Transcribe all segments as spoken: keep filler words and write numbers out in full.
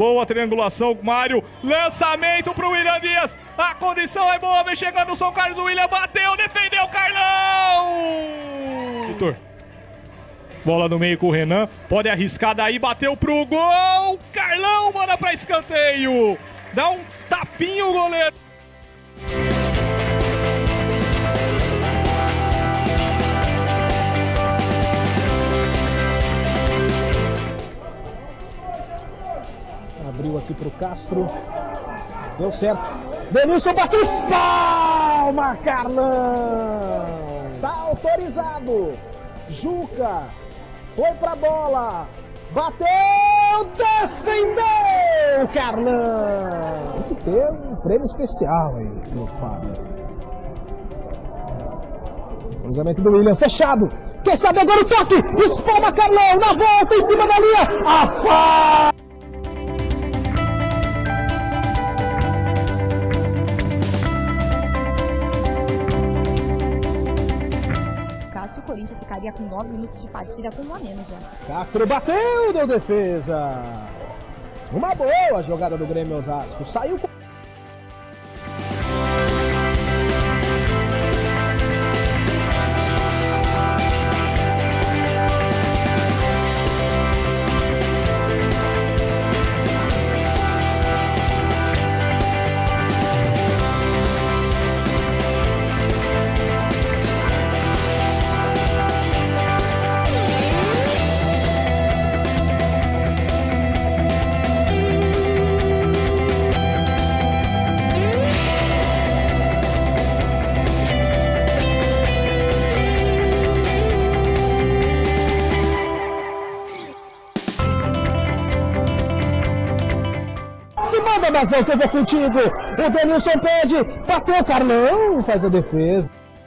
Boa triangulação, Mário. Lançamento pro William Dias. A condição é boa, vem chegando o São Carlos. O William bateu, defendeu o Carlão. Vitor. Bola no meio com o Renan. Pode arriscar daí, bateu pro gol. Carlão manda pra escanteio. Dá um tapinho o goleiro. Abriu aqui pro Castro. Deu certo. Denilson bateu. Palma, Carlão. Está autorizado. Juca. Foi pra bola. Bateu. Defendeu, Carlão. Tem que ter um prêmio especial aí, meu Fábio. Cruzamento do William. Fechado. Quer saber agora o toque? Espalma, Carlão. Na volta, em cima da linha. Afasta. O Corinthians ficaria com nove minutos de partida com um a menos já. Castro bateu, deu defesa. Uma boa jogada do Grêmio Osasco. Saiu com... Manda, Bazão, que eu vou contigo. O Denilson pede, bateu, Carlão, faz a defesa.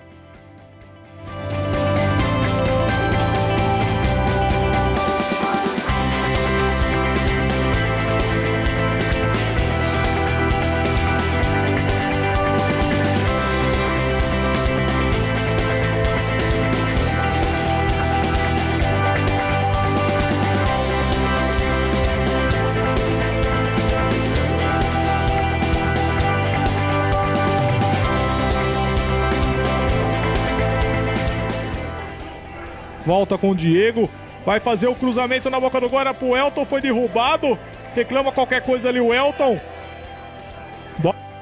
Volta com o Diego. Vai fazer o cruzamento na boca do gol. Era pro Elton, foi derrubado. Reclama qualquer coisa ali o Elton. Bo